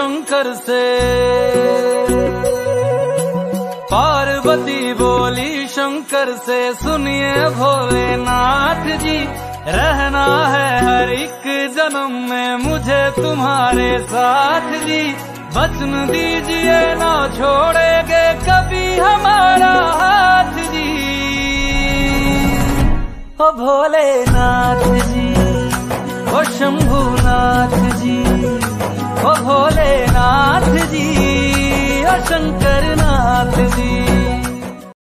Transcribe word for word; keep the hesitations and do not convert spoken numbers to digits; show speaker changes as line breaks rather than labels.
शंकर से। पार्वती बोली शंकर से, सुनिए भोलेनाथ जी, रहना है हर एक जन्म में मुझे तुम्हारे साथ जी। वचन दीजिए ना छोड़ेंगे कभी हमारा हाथ जी। ओ भोलेनाथ जी, ओ शंभुनाथ जी, ओ भोलेनाथ जी, ओ शंकरनाथ जी।